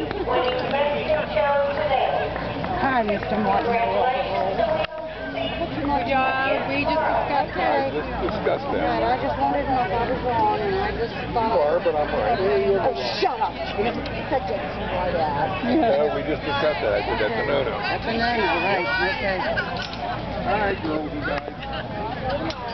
Hi, Mr. Martin. We just discussed that. Right, I just wanted to know if I was wrong, and I just thought... You are, but I'm right. Oh, shut up, Jim. That doesn't seem right out. No, we just discussed that. I said that's a no-no. That's a no-no, right. Okay. All right, girls and guys.